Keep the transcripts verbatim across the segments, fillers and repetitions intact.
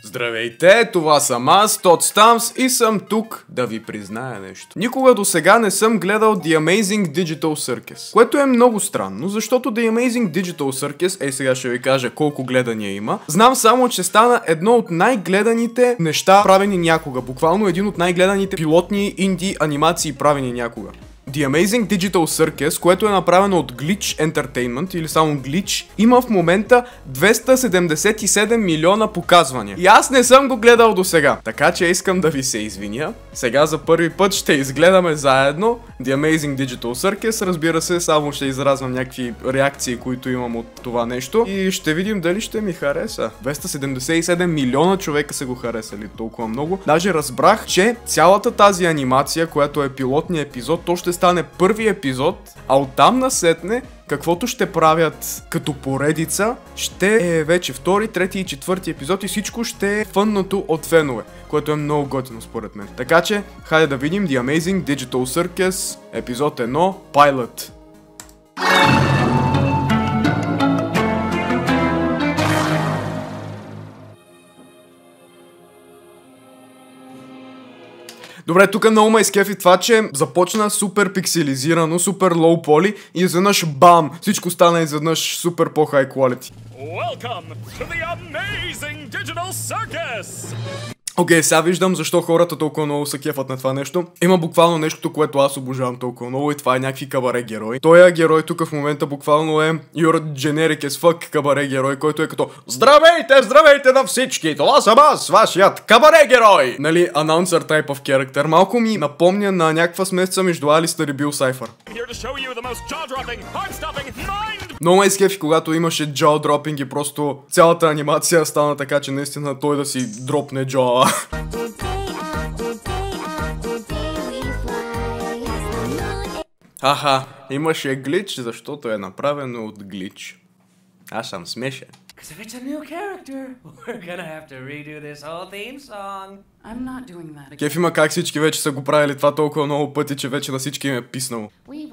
Здравейте, това съм аз, Тод Стамс и съм тук да ви призная нещо. Никога до сега не съм гледал The Amazing Digital Circus, което е много странно, защото The Amazing Digital Circus, ей сега ще ви кажа колко гледания има. Знам само, че стана едно от най-гледаните неща правени някога, буквално един от най-гледаните пилотни инди анимации правени някога. The Amazing Digital Circus, което е направено от Glitch Entertainment или само Glitch, има в момента двеста седемдесет и седем милиона показвания. И аз не съм го гледал до сега. Така че искам да ви се извиня. Сега за първи път ще изгледаме заедно The Amazing Digital Circus. Разбира се, само ще изразвам някакви реакции, които имам от това нещо. И ще видим дали ще ми хареса. двеста седемдесет и седем милиона човека са го харесали толкова много. Даже разбрах, че цялата тази анимация, която е пилотният епизод, то ще стане първи епизод, а оттам насетне каквото ще правят като поредица, ще е вече втори, трети и четвърти епизод и всичко ще е фънното от фенове, което е много готино според мен. Така че, хайде да видим The Amazing Digital Circus, епизод едно, Pilot. Добре, тук много ме изкефи това, че започна супер пикселизирано, супер лоу поли и изведнъж бам! Всичко стана изведнъж супер по-хай quality. Welcome to the Amazing Digital Circus! Окей, okay, сега виждам защо хората толкова много се кефат на това нещо. Има буквално нещото, което аз обожавам толкова много и това е някакви кабаре герои. Той е герой тук в момента буквално е Your Generic as fuck кабаре герой, който е като здравейте, здравейте на всички, това съм аз, вашият кабаре герой! Нали, announcer type of character. Малко ми напомня на някаква смесица между Алистър и Бил Сайфър. Много ме изкефи, когато имаше jaw-dropping и просто цялата анимация стана така, че наистина той да си дропне джоа. Аха, имаше глич, защото е направено от глич. Аз съм смешен. Кеф има как всички вече са го правили това толкова много пъти, че вече на всички им е писнало.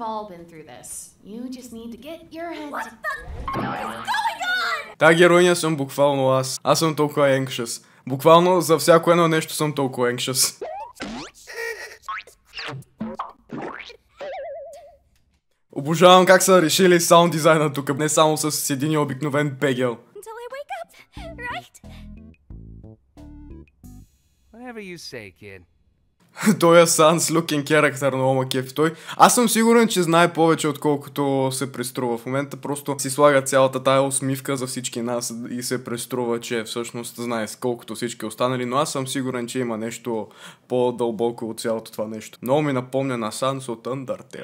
Та героиня съм буквално аз. Аз съм толкова anxious. Буквално за всяко едно нещо съм толкова anxious. Обожавам как са решили саунд дизайна тук, не само с един обикновен пегел. Той е sans looking character, много ма кефи той. Аз съм сигурен, че знае повече отколкото се преструва. В момента просто си слага цялата тая усмивка за всички нас и се преструва, че всъщност знае колкото всички останали, но аз съм сигурен, че има нещо по-дълбоко от цялото това нещо. Много ми напомня на Sans от Undertale.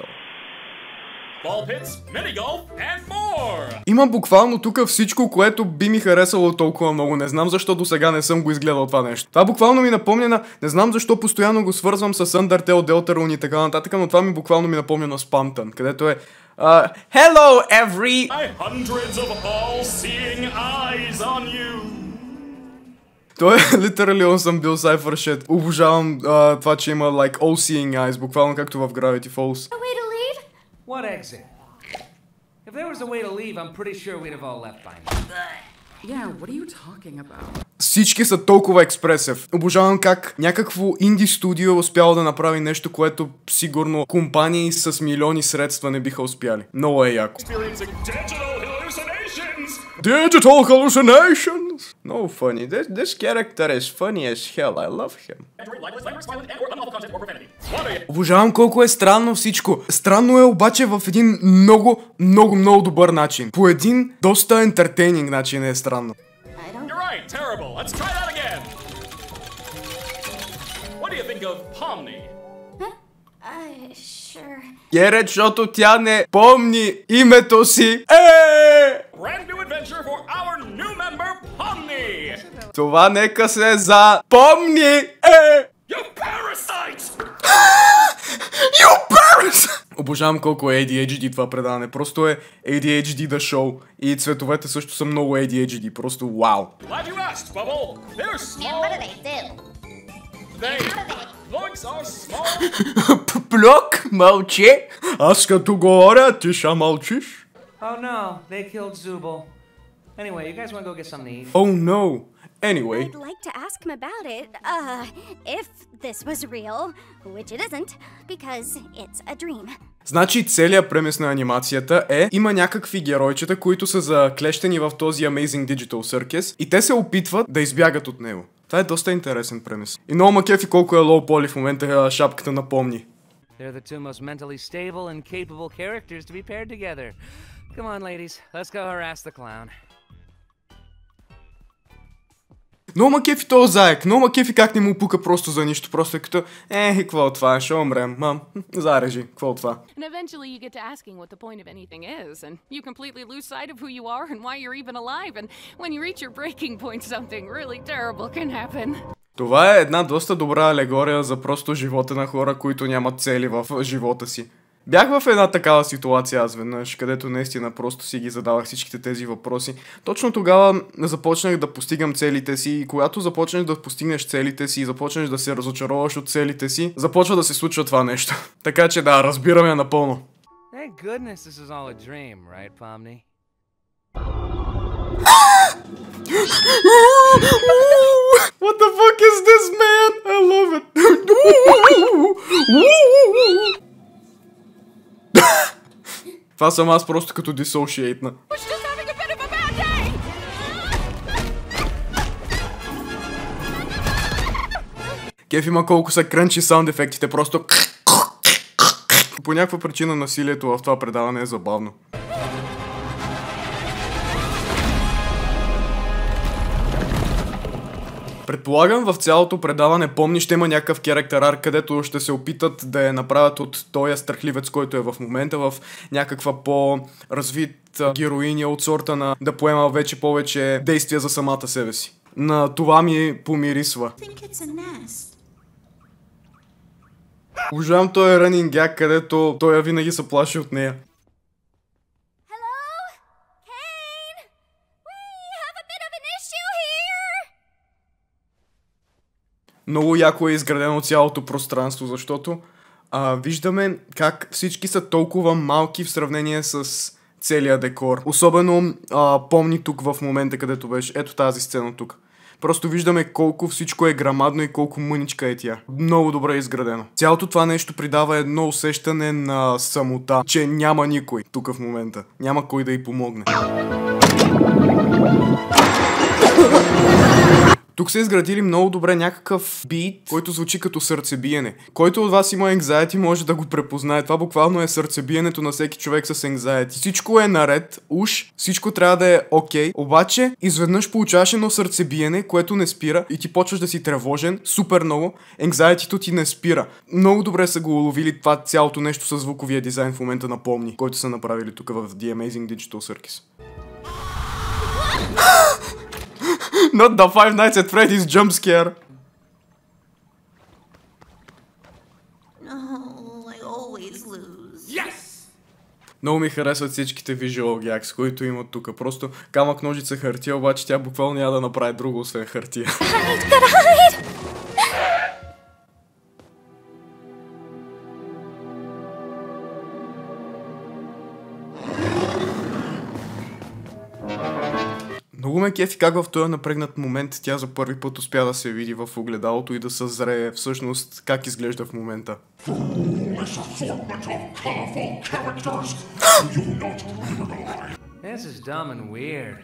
Има буквално тук всичко, което би ми харесало толкова много. Не знам защо до сега не съм го изгледал това нещо. Това буквално ми напомня на... Не знам защо постоянно го свързвам с Undertale, Deltarune и така нататък, но това ми буквално ми напомня на Spamton, където е... Uh, Hello every... Той е литерали он съм бил Cypher shit. Обожавам uh, това, че има like all seeing eyes, буквално както в Gravity Falls. What exit? If there was a way to leave, I'm pretty sure we'd have all left by now. Yeah, what are you talking about? Всички са толкова експресив. Обожавам как някакво инди студио е успяло да направи нещо, което сигурно компании с милиони средства не биха успяли. Много е яко. Digital hallucinations! No funny. This, this character is funny as hell. I love him. Обожавам колко е странно всичко. Странно е обаче в един много, много, много добър начин. По един доста ентертейнинг начин е странно. Герет, защото тя не помни името си. Е! Това нека се за помни. Е! You parasite! You parasite! Обожавам колко е Ей Ди Ейч Ди това предаване. Просто е Ей Ди Ейч Ди the show. И цветовете също са много Ей Ди Ейч Ди. Просто вау. Плюк, мълчи. Аз като говоря, ти ще мълчиш. Oh no, they killed Zubul. Anyway, you guys want to go get something to eat? Oh no. Anyway. I'd like to ask him about it, uh, if this was real, which it isn't, because it's a dream. Значи целият премис на анимацията е, има някакви геройчета, които са заклещени в този Amazing Digital Circus и те се опитват да избягат от него. Това е доста интересен премис. И много ма кефи колко е лоу поли в момента шапката напомни. They're the two most mentally stable and capable characters to be paired together. Come on, ladies, let's go harass the clown. Много ма кефи този заек, много ма кефи как не му пука просто за нищо, просто е като е, какво от това, ще умрем, мам, зарежи, какво от това. And eventually you get to asking what the point of anything is, and you completely lose sight of who you are and why you're even alive, and when you reach your breaking point something really terrible can happen. Това е една доста добра алегория за просто живота на хора, които нямат цели в живота си. Бях в една такава ситуация аз веднъж, където наистина просто си ги задавах всичките тези въпроси. Точно тогава започнах да постигам целите си и когато започнеш да постигнеш целите си и започнеш да се разочароваш от целите си, започва да се случва това нещо. Така че да, разбирам я напълно. Thank goodness this is all a dream, right, Pomni? What the fuck is this, man? I love it. Това съм аз просто като dissociate-на. Кеф има колко са крънчи саунд ефектите, просто... По някаква причина насилието в това предаване е забавно. Предполагам в цялото предаване, помни, ще има някакъв character arc, където ще се опитат да я направят от този страхливец, който е в момента, в някаква по-развит героиня от сорта на да поема вече повече действия за самата себе си. На това ми помирисва. Ужам той е running gag, където той винаги се плаши от нея. Много яко е изградено цялото пространство, защото а, виждаме как всички са толкова малки в сравнение с целия декор. Особено а, помни тук в момента, където беше. Ето тази сцена тук. Просто виждаме колко всичко е грамадно и колко мъничка е тя. Много добре е изградено. Цялото това нещо придава едно усещане на самота, че няма никой тук в момента. Няма кой да й помогне. Тук са изградили много добре някакъв бит, който звучи като сърцебиене. Който от вас има anxiety може да го препознае. Това буквално е сърцебиенето на всеки човек с anxiety. Всичко е наред, уж, всичко трябва да е окей, okay, обаче изведнъж получаваш едно сърцебиене, което не спира и ти почваш да си тревожен супер много. Anxiety-то ти не спира. Много добре са го уловили това цялото нещо с звуковия дизайн в момента на помни, който са направили тук в The Amazing Digital Circus. Not the Five Nights at Freddy's jump scare. No, I always lose. Yes! Много ми харесват всичките visual gags, които имат тук. Просто камък, ножица, хартия, обаче тя буквално няма да направи друго, освен хартия. Много ме кефи как в този напрегнат момент тя за първи път успя да се види в огледалото и да съзрее всъщност как изглежда в момента. This is dumb and weird.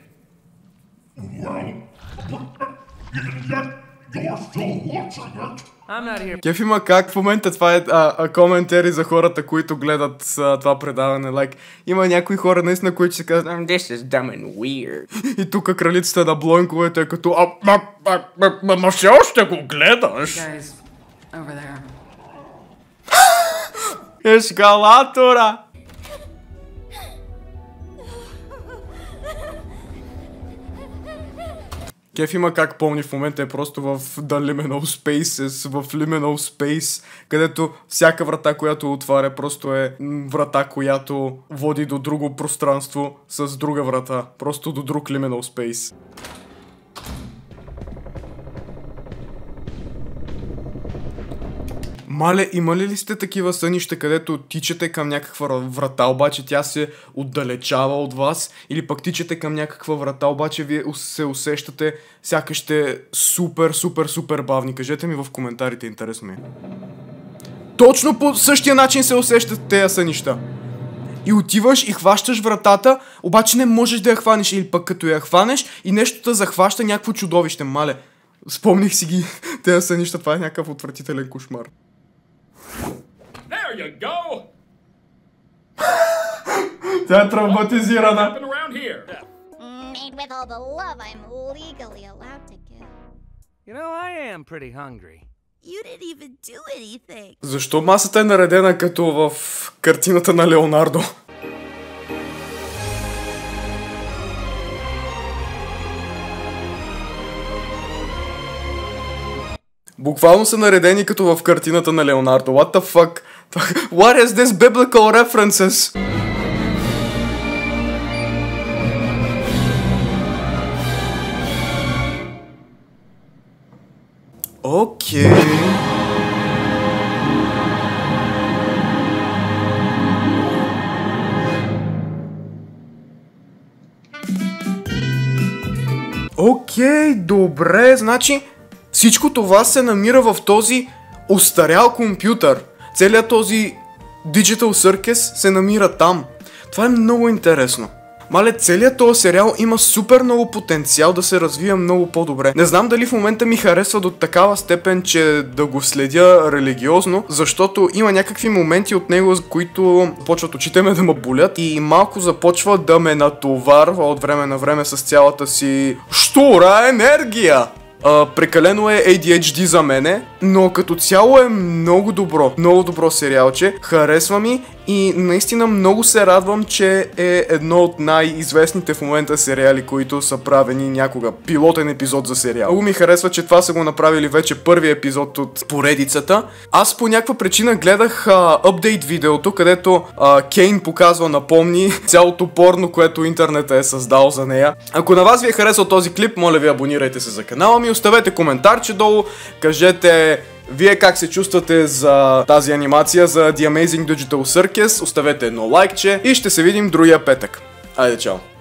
I'm not here. Кеф има как в момента това е а, а, коментари за хората, които гледат а, това предаване. Like, има някои хора наистина, които се казват This is dumb and weird. И тук кралицата на блонковете е като а, а, а, а, а, ма все още го гледаш. Guys, over there. Ескалатора! Кеф има как помни в момента е просто в The Liminal Spaces, в Liminal Space, където всяка врата, която отваря, просто е врата, която води до друго пространство с друга врата. Просто до друг Liminal Space. Мале, имали ли сте такива сънища, където тичате към някаква врата, обаче тя се отдалечава от вас, или пък тичате към някаква врата, обаче вие се усещате сякаш сте супер, супер, супер бавни? Кажете ми в коментарите, интересно ми е. Точно по същия начин се усещат тези сънища. И отиваш и хващаш вратата, обаче не можеш да я хванеш, или пък като я хванеш и нещо те захваща някакво чудовище. Мале, спомних си ги тези сънища, това е някакъв отвратителен кошмар. There you go. Тя е травматизирана. Happen around here. Made with all the love I'm legally allowed to give. You know, I am pretty hungry. You didn't even do anything. Защо масата е наредена като в картината на Леонардо? Буквално са наредени като в картината на Леонардо. What the fuck? What is this biblical references? Окей. Okay. Окей, okay, добре, значи всичко това се намира в този остарял компютър. Целият този Digital Circus се намира там. Това е много интересно. Мале, целият този сериал има супер много потенциал да се развие много по-добре. Не знам дали в момента ми харесва до такава степен, че да го следя религиозно, защото има някакви моменти от него, за които почват очите ме да ме болят и малко започва да ме натоварва от време на време с цялата си щура енергия. Uh, прекалено е Ей Ди Ейч Ди за мене, но като цяло е много добро, много добро сериалче, харесва ми и наистина много се радвам, че е едно от най-известните в момента сериали, които са правени някога. Пилотен епизод за сериал. Много ми харесва, че това са го направили вече първи епизод от поредицата. Аз по някаква причина гледах апдейт видеото, където а, Кейн показва, напомни цялото порно, което интернет е създал за нея. Ако на вас ви е харесал този клип, моля ви абонирайте се за канала ми, оставете коментарче долу, кажете вие как се чувствате за тази анимация, за The Amazing Digital Circus, оставете едно лайкче и ще се видим другия петък. Айде, чао!